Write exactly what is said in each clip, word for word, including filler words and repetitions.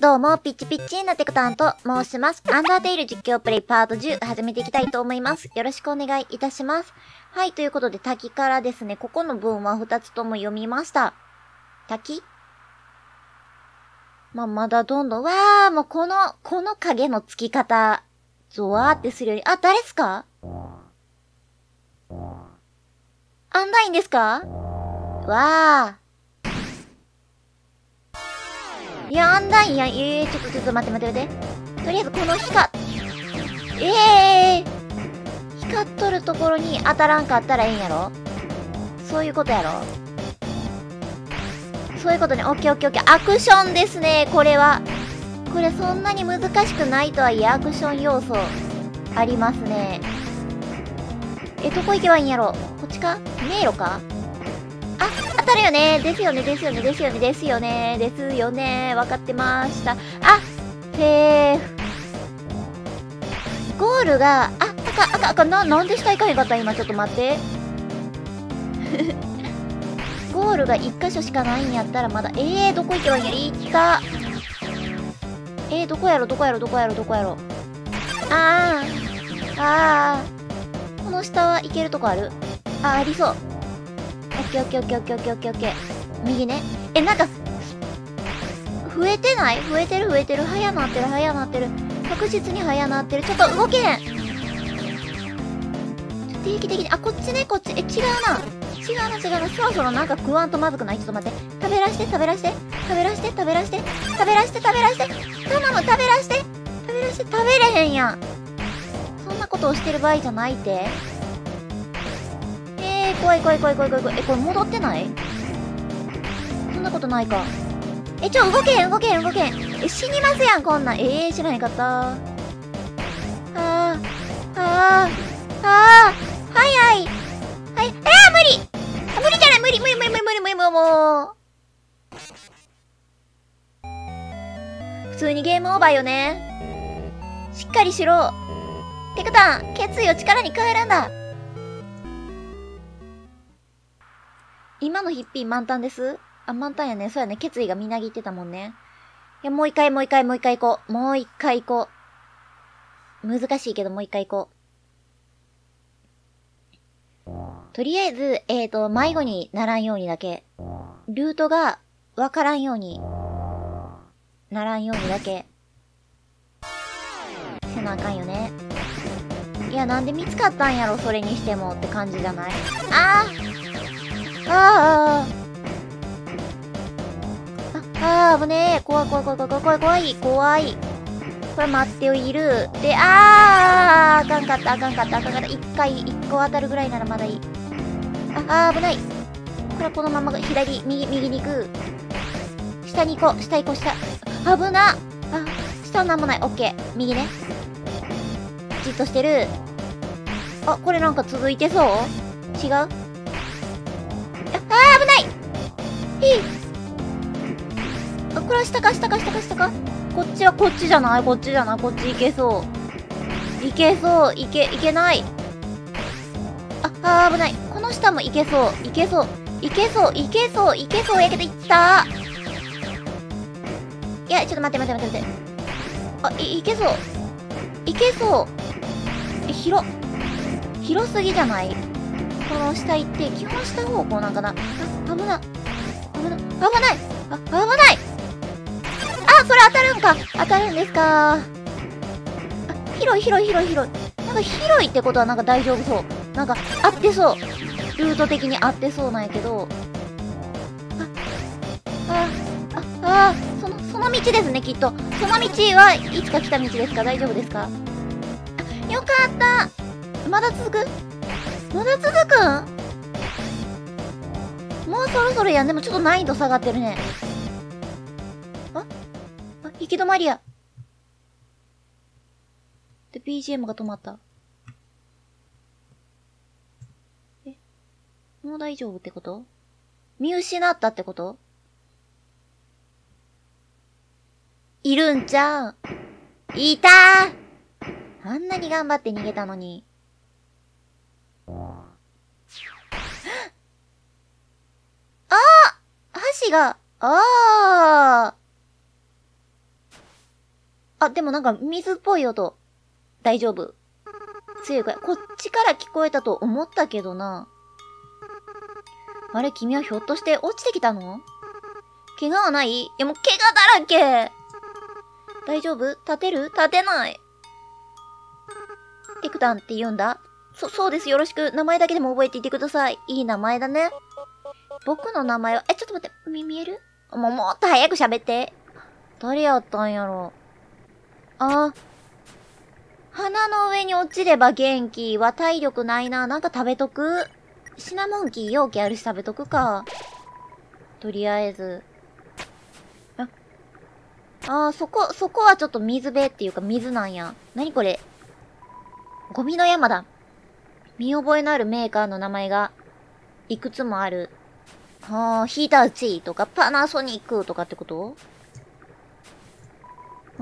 どうも、ピッチピッチーなテクタンと申します。アンダーテイル実況プレイパートじゅう始めていきたいと思います。よろしくお願いいたします。はい、ということで滝からですね、ここの文はふたつとも読みました。滝まあ、まだどんどん、わー、もうこの、この影のつき方、ゾワーってするより、あ、誰っすか？アンダインですか？わー。いや、アンダインや、えー、ちょっとちょっと待って待って待って。とりあえずこの光、えー、光っとるところに当たらんかったらええんやろ？そういうことやろ？そういうことね。オッケーオッケーオッケー。アクションですね、これは。これそんなに難しくないとはいえ、アクション要素ありますね。え、どこ行けばいいんやろ？こっちか？迷路か？あ、当たるよね。ですよね、ですよね、ですよね、ですよね、ですよね。わかってました。あ、セーフ。ゴールが、あ、あか、あか、あか、な、なんで下行かへんかった？今ちょっと待って。ゴールが一箇所しかないんやったらまだ、えー、どこ行けばいいんやり行った。えー、どこやろ、どこやろ、どこやろ、どこやろ。あー、あー。この下は行けるとこある？あ、ありそう。オッケーオッケーオッケーオッケーオッケーオッケーオッケー。右ね。え、なんか、増えてない？増えてる増えてる。早なってる早なってる。確実に早なってる。ちょっと動けへん。ちょ定期的に、あ、こっちね、こっち。え、違うな。違うな、違うな。そろそろなんか食わんとまずくない？ちょっと待って。食べらして、食べらして。食べらして、食べらして。食べらして、食べらして。頼む、食べらして。食べらして、食べれへんやん。そんなことをしてる場合じゃないって。えー、怖い怖い怖い怖い怖い怖い。え、これ戻ってない？そんなことないか。え、ちょ、動けへん、動けへん、動けへん。え、死にますやん、こんなん。えー、知らへんかった。はあ、はあ、はあ、早い。はい、えー、無理あ、無理じゃない、無理、無理、無理、無理、無理、無理、もう。普通にゲームオーバーよね。しっかりしろ。テクタン、決意を力に変えるんだ。今のヒッピー満タンです？あ、満タンやね。そうやね。決意がみなぎってたもんね。いや、もう一回、もう一回、もう一回行こう。もう一回行こう。難しいけど、もう一回行こう。とりあえず、えーと、迷子にならんようにだけ。ルートがわからんようにならんようにだけ。せなあかんよね。いや、なんで見つかったんやろ、それにしてもって感じじゃない？あーあーああー、危ねえ。怖い怖い怖い怖い怖い怖い怖い。これ待ってよ、いる。で、あーあかんかった、あかんかった、あかんかった。一回、一個当たるぐらいならまだいい。あ、あー危ない。これはこのまま左、右、右に行く。下に行こう、下行こう、下。危な。あ、下はなんもない。オッケー。右ね。じっとしてる。あ、これなんか続いてそう？違う？あ、あー危ない。ひい。あ、これは下か下か下か下か。こっちはこっちじゃない？こっちじゃない？こっち行けそう。いけそう。いけ、いけない。あ、あー危ない。この下もいけそう。いけそう。いけそう。いけそう。いけそう。やけどいったー。いや、ちょっと待って待って待って待って。あ、い、いけそう。いけそう。え、広。広すぎじゃない？この下行って、基本下方向なんかな。あ、危な。危な。危ない。あ、危ない。あ、それ当たるんか。当たるんですか。あ、広い広い広い広い。なんか広いってことはなんか大丈夫そう。なんか合ってそう。ルート的に合ってそうなんやけど。あ、あ、あ、あ、その、その道ですね、きっと。その道はいつか来た道ですか？大丈夫ですか？あ、よかった。まだ続く？まだ続くん？もうそろそろやん。でもちょっと難易度下がってるね。あ、あ、行き止まりや。で、ビージーエム が止まった。え、もう大丈夫ってこと？見失ったってこと？いるんちゃう？いたー！あんなに頑張って逃げたのに。あー！橋が、あー！ あ、でもなんか水っぽい音。大丈夫。強いかい。こっちから聞こえたと思ったけどな。あれ、君はひょっとして落ちてきたの？怪我はない？いやもう怪我だらけ。大丈夫？立てる？立てない。テクタンって言うんだ。そ、そうです。よろしく。名前だけでも覚えていてください。いい名前だね。僕の名前は、え、ちょっと待って。み、見える？もう、もっと早く喋って。誰やったんやろ。あ、鼻の上に落ちれば元気は体力ないな。なんか食べとく？シナモンキー容器あるし食べとくか。とりあえず。あ、あー、そこ、そこはちょっと水辺っていうか水なんや。なにこれ？ゴミの山だ。見覚えのあるメーカーの名前がいくつもある。はあ、ヒーターチとかパナソニックとかってこと？うん、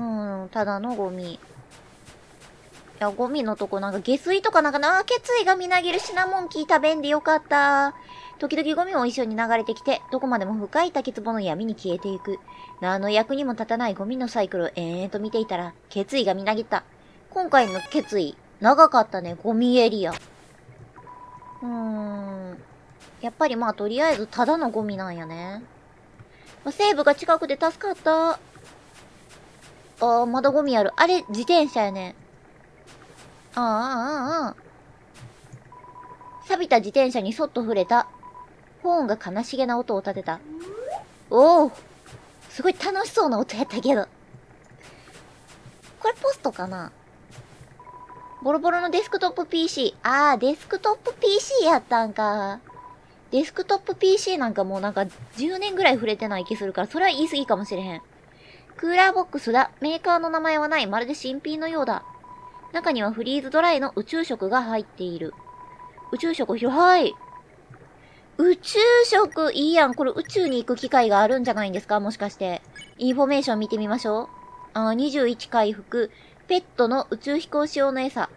ただのゴミ。いや、ゴミのとこなんか下水とかなんかな、決意がみなぎるシナモンキー食べんでよかった。時々ゴミも一緒に流れてきて、どこまでも深い滝壺の闇に消えていく。何の役にも立たないゴミのサイクルを延々と見ていたら、決意がみなぎった。今回の決意、長かったね、ゴミエリア。うーん。やっぱりまあとりあえずただのゴミなんやね。まあ、セーブが近くで助かった。あー、まだゴミある。あれ、自転車やね。ああ、ああ、ああ。錆びた自転車にそっと触れた。ホーンが悲しげな音を立てた。おお、すごい楽しそうな音やったけど。これポストかな？ボロボロのデスクトップ ピーシー。ああ、デスクトップ ピーシー やったんか。デスクトップ ピーシー なんかもうなんかじゅうねんぐらい触れてない気するから、それは言い過ぎかもしれへん。クーラーボックスだ。メーカーの名前はない。まるで新品のようだ。中にはフリーズドライの宇宙食が入っている。宇宙食広い。宇宙食いいやん。これ宇宙に行く機会があるんじゃないんですか？もしかして。インフォメーション見てみましょう。あ、にじゅういち回復。ペットの宇宙飛行士用の餌。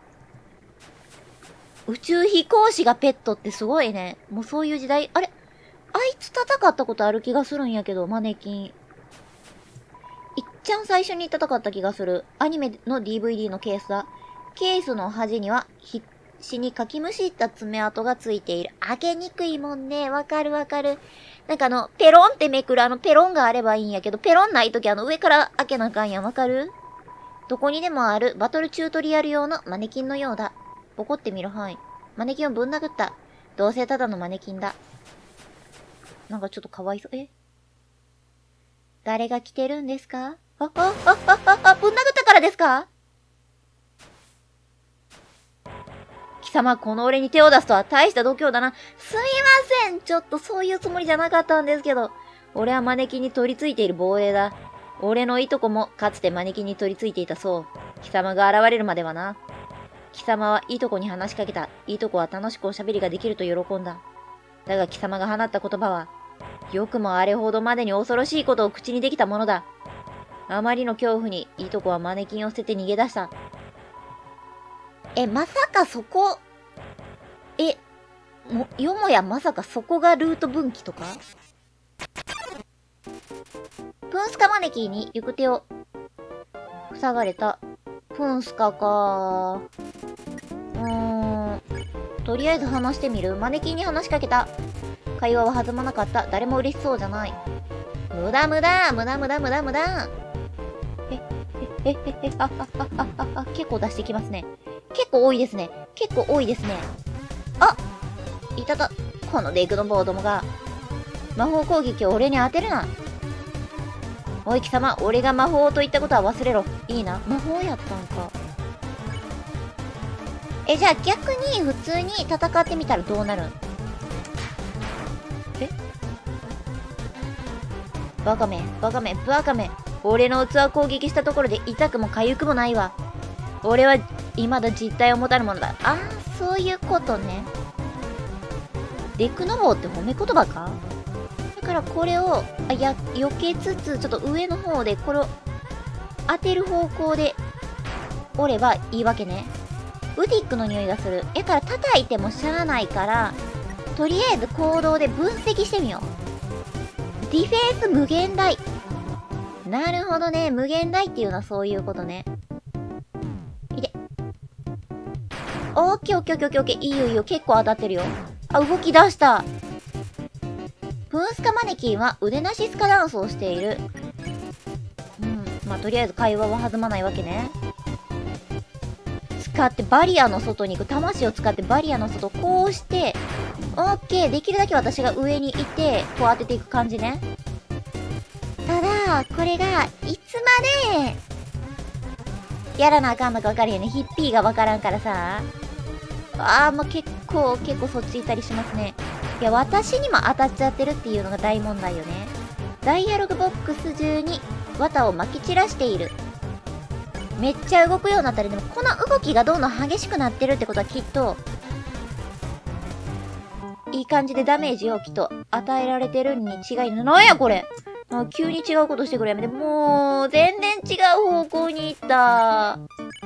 宇宙飛行士がペットってすごいね。もうそういう時代。あれ？あいつ戦ったことある気がするんやけど、マネキン。いっちゃん最初に戦った気がする。アニメの ディーブイディー のケースだ。ケースの端には必死にかきむしった爪痕がついている。開けにくいもんね。わかるわかる。なんかあの、ペロンってめくるあのペロンがあればいいんやけど、ペロンないときあの上から開けなあかんやん。わかる？どこにでもあるバトルチュートリアル用のマネキンのようだ。怒ってみろ、はい。マネキンをぶん殴った。どうせただのマネキンだ。なんかちょっとかわいそう。え？誰が来てるんですか？あ、あ、あ、あ、あ、あ、ぶん殴ったからですか？貴様、この俺に手を出すとは大した度胸だな。すみません。ちょっとそういうつもりじゃなかったんですけど。俺はマネキンに取り付いている防衛だ。俺のいとこもかつてマネキンに取り付いていたそう。貴様が現れるまではな。貴様はいとこに話しかけた。いとこは楽しくおしゃべりができると喜んだ。だが貴様が放った言葉は、よくもあれほどまでに恐ろしいことを口にできたものだ。あまりの恐怖にいとこはマネキンを捨てて逃げ出した。え、まさかそこ、え、も、よもやまさかそこがルート分岐とか？プンスカマネキーに行く手を塞がれた。プンスカかー。うーん。とりあえず話してみる。マネキンに話しかけた。会話は弾まなかった。誰も嬉しそうじゃない。無駄無駄無駄無駄無駄無駄。え、え、え、え、え、あ、あ、あ、あ、あ、あ、結構出してきますね。結構多いですね。結構多いですね。あ！いたた。このデイクのボーどもが。魔法攻撃を俺に当てるな。おい貴様、俺が魔法と言ったことは忘れろ。いいな。魔法やったんか。え、じゃあ逆に普通に戦ってみたらどうなるん？え？バカめ、バカめ、バカめ。俺の器を攻撃したところで痛くも痒くもないわ。俺は未だ実体を持たぬものだ。ああ、そういうことね。デクノボーって褒め言葉か？だからこれを、あ、や、避けつつ、ちょっと上の方で、これを当てる方向で折ればいいわけね。ウディックの匂いがする。え、から叩いてもしゃあないから、とりあえず行動で分析してみよう。ディフェンス無限大。 なるほどね。無限大っていうのはそういうことね。いて。オッケーオッケーオッケーオッケーオッケー。いいよいいよ。結構当たってるよ。あ、動き出した。プンスカマネキンは腕なしスカダンスをしている。うん。まあ、とりあえず会話は弾まないわけね。使ってバリアの外に行く。魂を使ってバリアの外、こうして、オッケー。できるだけ私が上にいて、こう当てていく感じね。ただ、これが、いつまで、やらなあかんのか分かるよね。ヒッピーが分からんからさ。あー、もう結構、結構そっち行ったりしますね。いや、私にも当たっちゃってるっていうのが大問題よね。ダイアログボックス中に綿を撒き散らしている。めっちゃ動くようになったり、でもこの動きがどんどん激しくなってるってことはきっと、いい感じでダメージをきっと与えられてるに違いない。なんやこれ、あ、急に違うことしてくれやめて。もう、全然違う方向に行った。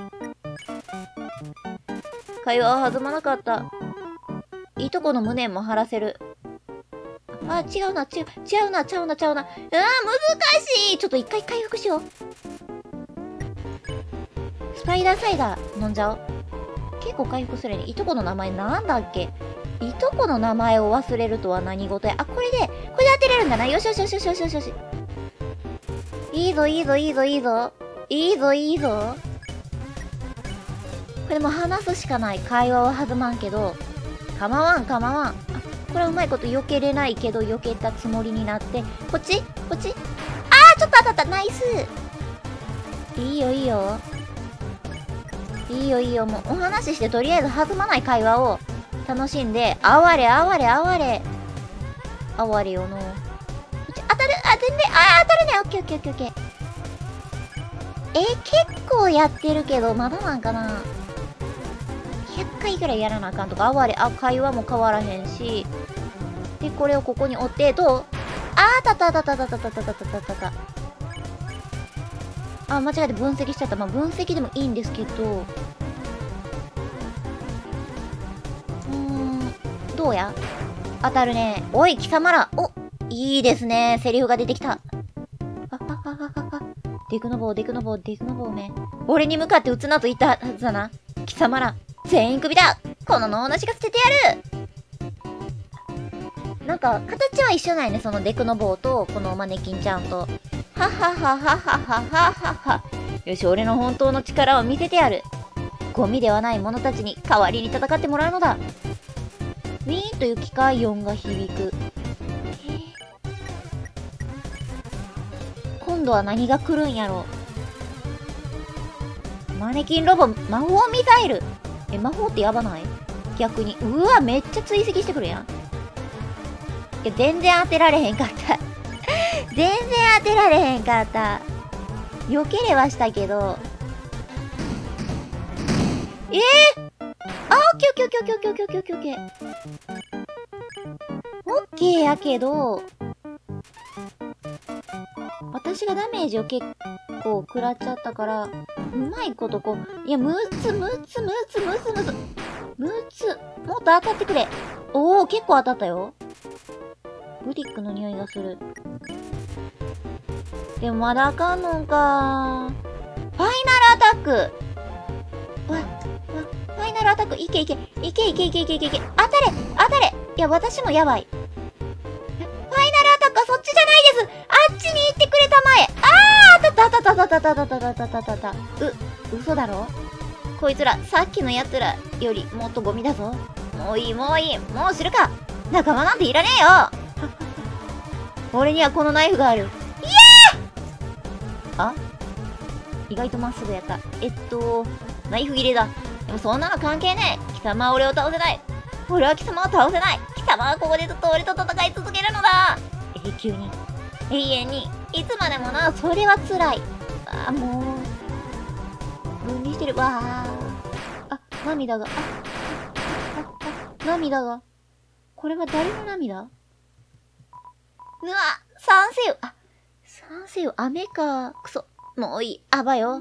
会話は弾まなかった。いいとこの無念も晴らせる。あ、違うな、違う、違うな、ちゃうな、ちゃうな。うわー、難しい。ちょっと一回回復しよう。スパイダーサイダー飲んじゃおう。結構回復するね。いとこの名前なんだっけ。いとこの名前を忘れるとは何事や。あ、これで、これで当てれるんだな。よしよしよしよしよしよしよし。いいぞ、いいぞ、いいぞ、いいぞ。いいぞ、いいぞ。これも話すしかない。会話は弾まんけど。構わん、構わん。あ、これはうまいこと避けれないけど、避けたつもりになって。こっちこっち。あー、ちょっと当たった。ナイス。いいよ、いいよ。いいよ、いいよ。もう、お話しして、とりあえず弾まない会話を楽しんで、あわれ、あわれ、あわれ。あわれよの。こっち、当たる。あ、全然、あー、当たるね。オッケーオッケーオッケーオッケー。え、結構やってるけど、まだなんかな。ひゃっかいぐらいやらなあかんとか、あわれ、あ、会話も変わらへんし。で、これをここに折って、どう？あー、たたたたたたたたたたたた。あ、間違えて分析しちゃった。まあ、分析でもいいんですけど。うーん、どうや？当たるね。おい、貴様ら。お、いいですね。セリフが出てきた。あ、あ、あ、あ、あ、デクノボー、デクノボー、デクノボーめ。俺に向かって撃つなと言ったはずだな。貴様ら、全員首だ。この脳なしが捨ててやる。なんか、形は一緒なんやね。そのデクノボーと、このマネキンちゃんと。はっはっはっはっはっはっはっはっは。よし、俺の本当の力を見せてやる。ゴミではない者たちに代わりに戦ってもらうのだ。ウィーンという機械音が響く。今度は何が来るんやろ。マネキンロボ、魔法ミサイル。え、魔法ってやばない？逆に。うわ、めっちゃ追跡してくるやん。いや、全然当てられへんかった。全然当てられへんかった。避けれはしたけど。えー、あ、オッケーオッケーオッケーオッケーオッケーオッケーオッケーオッケー。オッケーやけど、私がダメージを結構食らっちゃったから、うまいことこう、いや、むつむつむつむつむつ、むつ、もっと当たってくれ。おー、結構当たったよ。ブリックの匂いがする。でもまだあかんのんか。ファイナルアタック。わ、わ、ファイナルアタック、いけいけ、いけいけいけいけいけいけ、当たれ、当たれ。いや、私もやばい。ファイナルアタックはそっちじゃないです。あっちに行ってくれたまえ。あー、当たった当たった当たった当たった当たった当たった。う、嘘だろ？こいつら、さっきの奴らよりもっとゴミだぞ。もういいもういい、もう知るか。仲間なんていらねえよ。俺にはこのナイフがある。いやー！あ？意外とまっすぐやった。えっと、ナイフ切れだ。でもそんなの関係ねえ。貴様は俺を倒せない。俺は貴様を倒せない。貴様はここでずっと俺と戦い続けるのだ。永久に。永遠に。いつまでもな。それは辛い。ああ、もう。分離してる。わあ。あ、涙が。あ、あ、あ、涙が。これは誰の涙？うわ、酸性雨。あ、酸性雨、雨か。くそ。もういい。あばよ。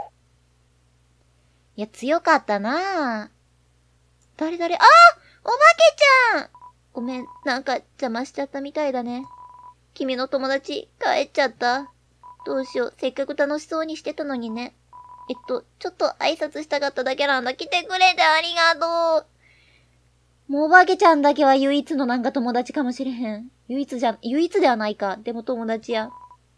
いや、強かったなぁ。誰誰？あー！お化けちゃん！ごめん、なんか邪魔しちゃったみたいだね。君の友達、帰っちゃった。 どうしよう。せっかく楽しそうにしてたのにね。えっと、ちょっと挨拶したかっただけなんだ。来てくれてありがとう。もうおばけちゃんだけは唯一のなんか友達かもしれへん。唯一じゃ、唯一ではないか。でも友達や。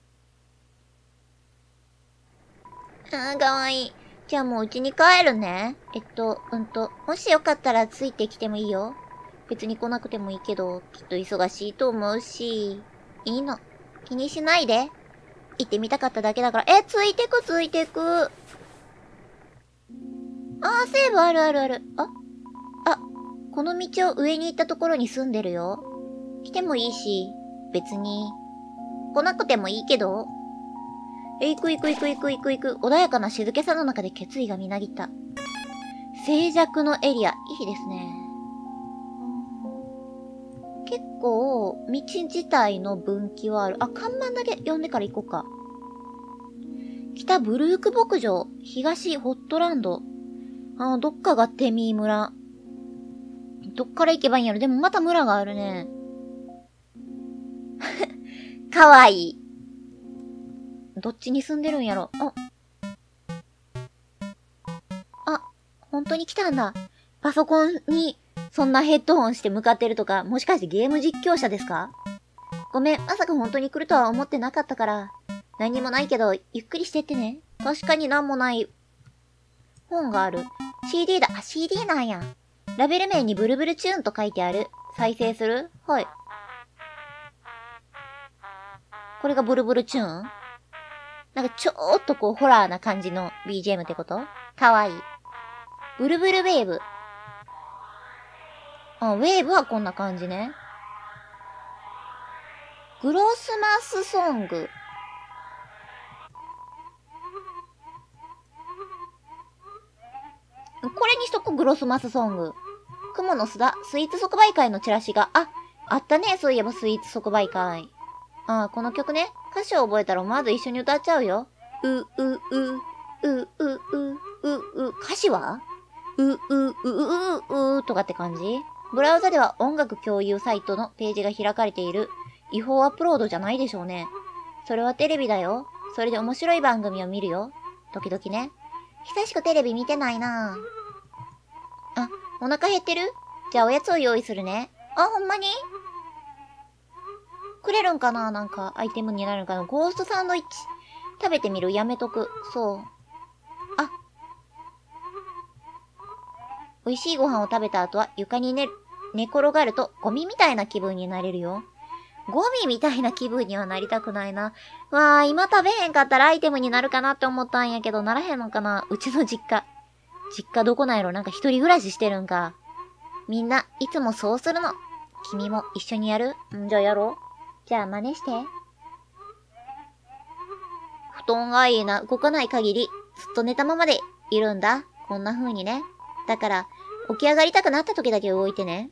あー、かわいい。じゃあもう家に帰るね。えっと、うんと、もしよかったらついてきてもいいよ。別に来なくてもいいけど、きっと忙しいと思うし。いいの。気にしないで。行ってみたかっただけだから。え、ついてくついてく。あー、セーブあるあるある。ああ、この道を上に行ったところに住んでるよ。来てもいいし、別に。来なくてもいいけど。え、行く行く行く行く行く行く。穏やかな静けさの中で決意がみなぎった。静寂のエリア。いいですね。結構、道自体の分岐はある。あ、看板だけ読んでから行こうか。北ブルーク牧場。東ホットランド。あ、どっかがテミー村。どっから行けばいいんやろ。でもまた村があるね。かわいい。どっちに住んでるんやろ。あ。あ、本当に来たんだ。パソコンに、そんなヘッドホンして向かってるとか、もしかしてゲーム実況者ですか？ごめん、まさか本当に来るとは思ってなかったから。何もないけど、ゆっくりしてってね。確かになんもない本がある。シーディー だ。あ、シーディー なんや。ラベル名にブルブルチューンと書いてある。再生する？はい。これがブルブルチューン？なんかちょーっとこうホラーな感じの ビージーエム ってこと？かわいい。ブルブルウェーブ。あ、ウェーブはこんな感じね。グロスマスソング。これにしとこ、グロスマスソング。雲の巣だ。スイーツ即売会のチラシが。あ、あったね。そういえばスイーツ即売会。ああ、この曲ね。歌詞を覚えたら思わず一緒に歌っちゃうよ。う、う、う、う、う、う、う、う、歌詞はう、う、う、う、う、とかって感じ？ブラウザでは音楽共有サイトのページが開かれている。違法アップロードじゃないでしょうね。それはテレビだよ。それで面白い番組を見るよ。時々ね。久しくテレビ見てないなぁ。あ、お腹減ってる？じゃあおやつを用意するね。あ、ほんまに？くれるんかな？なんかアイテムになるんかな？ゴーストサンドイッチ。食べてみる？やめとく。そう。あ。美味しいご飯を食べた後は床に寝、寝転がるとゴミみたいな気分になれるよ。ゴミみたいな気分にはなりたくないな。わあ、今食べへんかったらアイテムになるかなって思ったんやけど、ならへんのかな？うちの実家。実家どこなんやろ？なんか一人暮らししてるんか。みんないつもそうするの。君も一緒にやる？んじゃあやろう。じゃあ真似して。布団がいいな。動かない限り、ずっと寝たままでいるんだ。こんな風にね。だから、起き上がりたくなった時だけ動いてね。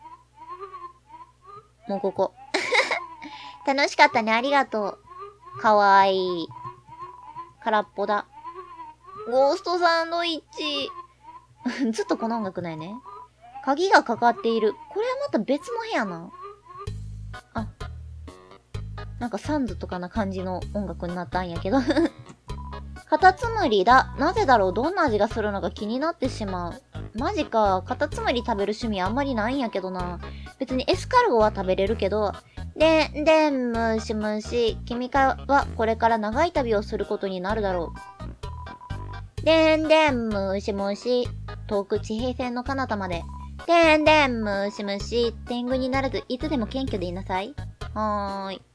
もうここ。楽しかったね。ありがとう。かわいい。空っぽだ。ゴーストサンドイッチ。ずっとこの音楽ないね。鍵がかかっている。これはまた別の部屋な。あ。なんかサンズとかな感じの音楽になったんやけど。カタツムリだ。なぜだろう？どんな味がするのか気になってしまう。マジか。カタツムリ食べる趣味あんまりないんやけどな。別にエスカルゴは食べれるけど。でんでんむしむし。君かはこれから長い旅をすることになるだろう。でんでんむしむし。遠く地平線の彼方まで。でんでんむしむし。天狗にならずいつでも謙虚でいなさい。はーい。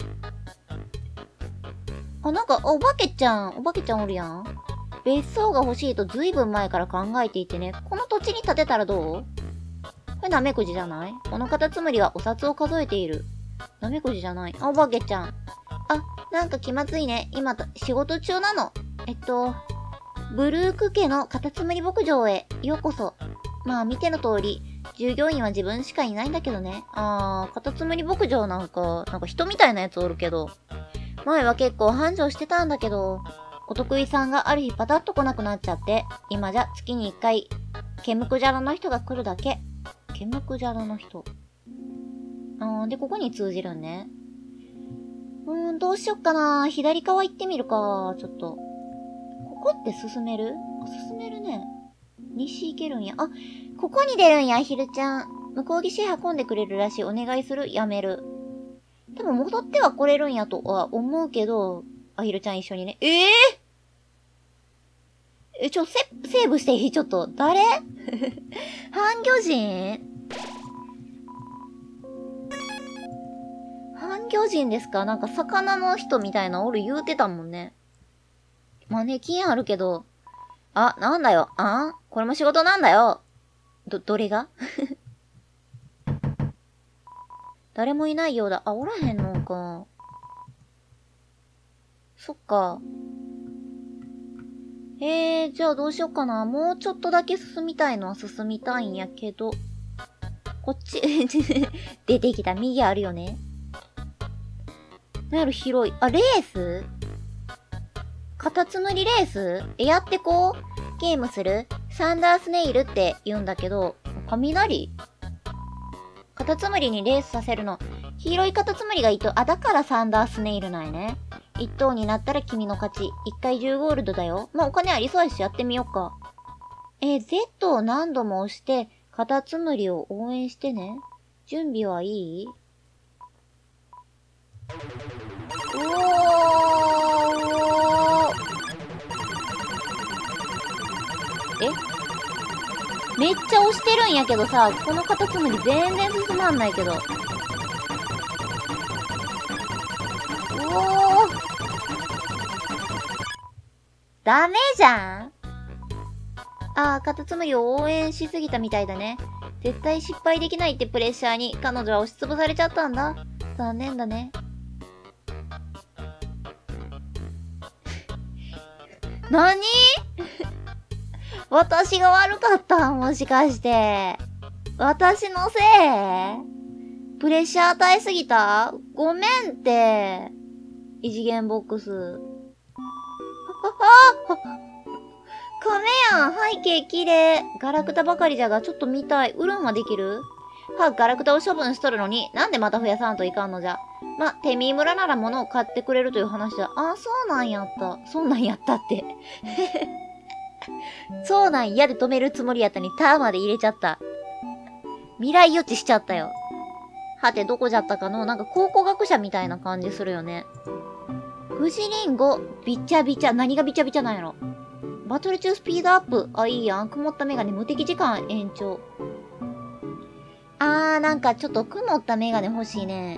あ、なんか、お化けちゃん、お化けちゃんおるやん。別荘が欲しいとずいぶん前から考えていてね。この土地に建てたらどう？これナメクジじゃない？このカタツムリはお札を数えている。ナメクジじゃない。あ、お化けちゃん。あ、なんか気まずいね。今、仕事中なの。えっと、ブルーク家のカタツムリ牧場へようこそ。まあ、見ての通り、従業員は自分しかいないんだけどね。あー、カタツムリ牧場なんか、なんか人みたいなやつおるけど。前は結構繁盛してたんだけど、お得意さんがある日パタッと来なくなっちゃって、今じゃ月に一回、ケムクジャラの人が来るだけ。ケムクジャラの人。あー、で、ここに通じるんね。 うーん、どうしよっかな。左側行ってみるか。ちょっと。ここって進める？あ、進めるね。西行けるんや。あ、ここに出るんや、ひるちゃん。向こう岸運んでくれるらしい。お願いする？やめる。多分戻っては来れるんやとは思うけど、あひるちゃん一緒にね。ええー、え、ちょ、セ、セーブしていい？ちょっと。誰？半魚人？半魚人ですか？なんか魚の人みたいなおる言うてたもんね。まあね、気あるけど。あ、なんだよ。あ？これも仕事なんだよ。ど、どれが？誰もいないようだ。あ、おらへんのか。そっか。えー、じゃあどうしようかな。もうちょっとだけ進みたいのは進みたいんやけど。こっち、出てきた。右あるよね。なんやろ、広い。あ、レース？カタツムリレース？え、やってこう？ゲームする？サンダースネイルって言うんだけど、雷？カタツムリにレースさせるの。黄色いカタツムリがいいと、あ、だからサンダースネイルなんやね。一等になったら君の勝ち。一回じゅうゴールドだよ。まあ、お金ありそうやしやってみよっか。えー、Z を何度も押して、カタツムリを応援してね。準備はいい？おーえ？めっちゃ押してるんやけどさ、このカタツムリ全然進まんないけど。おーダメじゃん。あー、カタツムリを応援しすぎたみたいだね。絶対失敗できないってプレッシャーに彼女は押しつぶされちゃったんだ。残念だね。なに？私が悪かった？もしかして。私のせい？プレッシャー与えすぎた？ごめんって。異次元ボックス。あ、あ、亀やん。背景綺麗。ガラクタばかりじゃが、ちょっと見たい。ウルンはできる？は、ガラクタを処分しとるのに、なんでまた増やさんといかんのじゃ。ま、テミー村なら物を買ってくれるという話だ。あ、そうなんやった。そうなんやったって。そうなんやで止めるつもりやったのに、ターまで入れちゃった。未来予知しちゃったよ。はて、どこじゃったかの？なんか考古学者みたいな感じするよね。富士リンゴ、びちゃびちゃ。何がびちゃびちゃなんやろ。バトル中スピードアップ。あ、いいやん。曇ったメガネ無敵時間延長。あー、なんかちょっと曇ったメガネ欲しいね。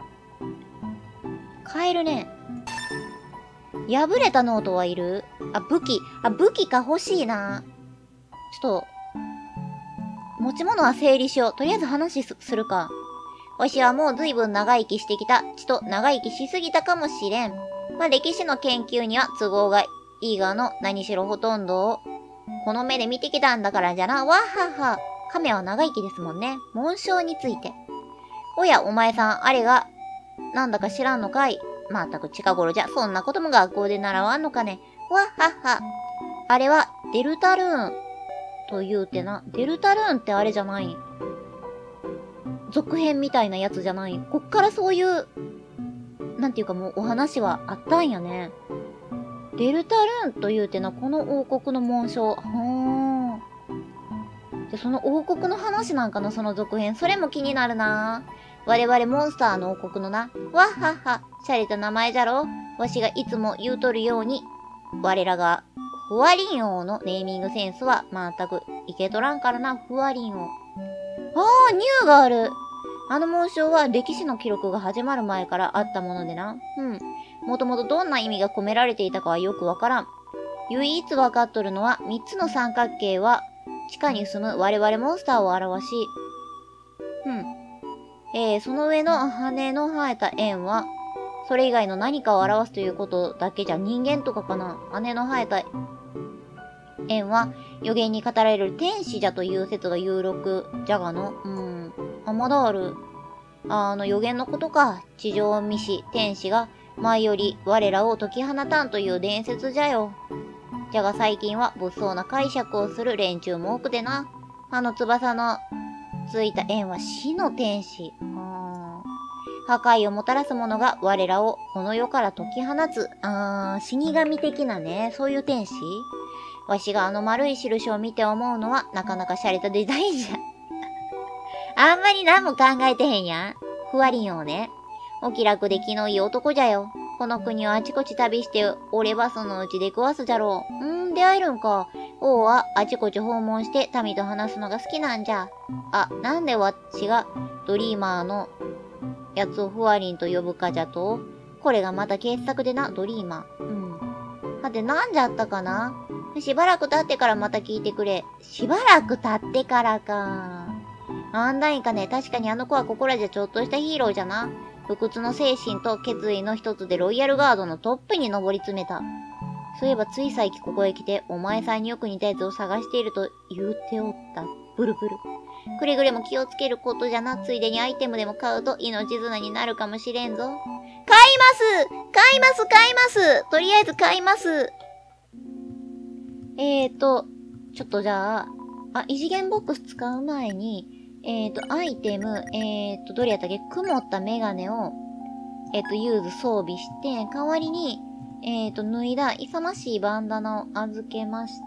買えるね。破れたノートはいる？あ、武器。あ、武器か欲しいな。ちょっと、持ち物は整理しよう。とりあえず話 す, するか。わしはもう随分長生きしてきた。ちと長生きしすぎたかもしれん。まあ、歴史の研究には都合がいいがの、何しろほとんどを、この目で見てきたんだからじゃな。わっはっは。亀は長生きですもんね。紋章について。おや、お前さん、あれが、なんだか知らんのかい。まったく近頃じゃ、そんなことも学校で習わんのかね。わっはっは。あれは、デルタルーン。と言うてな。デルタルーンってあれじゃない？続編みたいなやつじゃない？こっからそういう、なんていうかもうお話はあったんやね。デルタルーンと言うてな、この王国の紋章。はー。じゃ、その王国の話なんかな、その続編。それも気になるな。我々モンスターの王国のな。わっはっは。シャレた名前じゃろ。わしがいつも言うとるように、我らが、フワリン王のネーミングセンスは全くいけとらんからな、フワリン王。あー、ニューがある。あの紋章は歴史の記録が始まる前からあったものでな。うん。もともとどんな意味が込められていたかはよくわからん。唯一わかっとるのは、三つの三角形は地下に住む我々モンスターを表し、うん。えー、その上の羽の生えた円は、それ以外の何かを表すということだけじゃ人間とかかな。羽の生えた円は予言に語られる天使じゃという説が有力じゃがの。うん。あ、まだある。あ、あの予言のことか。地上未死天使が前より我らを解き放たんという伝説じゃよ。じゃが最近は物騒な解釈をする連中も多くてな。あの翼のついた円は死の天使。あ破壊をもたらすものが我らをこの世から解き放つ。あー、死神的なね、そういう天使。わしがあの丸い印を見て思うのは、なかなか洒落たデザインじゃ。あんまり何も考えてへんやん。ふわりんをね。お気楽で気のいい男じゃよ。この国をあちこち旅して、おればそのうち出くわすじゃろう。んー、出会えるんか。王はあちこち訪問して民と話すのが好きなんじゃ。あ、なんでわっちがドリーマーのやつをふわりんと呼ぶかじゃと。これがまた傑作でな、ドリーマー。うん。さて、なんじゃったかな。しばらく経ってからまた聞いてくれ。しばらく経ってからか。なんだいかね、確かにあの子はここらじゃちょっとしたヒーローじゃな。不屈の精神と決意の一つでロイヤルガードのトップに上り詰めた。そういえばつい最近ここへ来て、お前さんによく似たやつを探していると言うておった。ブルブル。くれぐれも気をつけることじゃな。ついでにアイテムでも買うと命綱になるかもしれんぞ。買います買います買いますとりあえず買いますえーと、ちょっとじゃあ、あ、異次元ボックス使う前に、えーと、アイテム、えーと、どれやったっけ曇ったメガネを、えーと、ユーズ装備して、代わりに、えーと、脱いだ勇ましいバンダナを預けまして、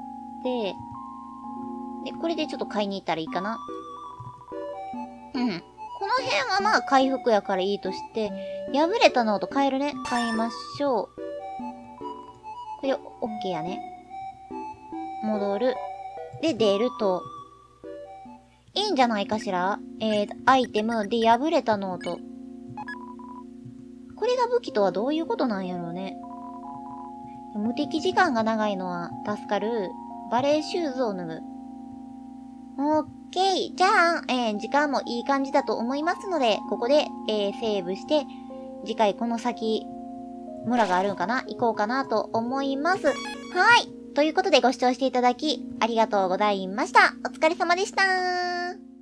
で、これでちょっと買いに行ったらいいかな。うん。この辺はまあ回復やからいいとして、破れたノート買えるね。買いましょう。これ、オッケーやね。戻る。で、出ると。いいんじゃないかしら。えー、アイテムで破れたノート。これが武器とはどういうことなんやろうね。無敵時間が長いのは助かる。バレーシューズを脱ぐ。オッケー。じゃあ、えー、時間もいい感じだと思いますので、ここで、えー、セーブして、次回この先、村があるんかな行こうかなと思います。はい。ということでご視聴していただき、ありがとうございました。お疲れ様でした。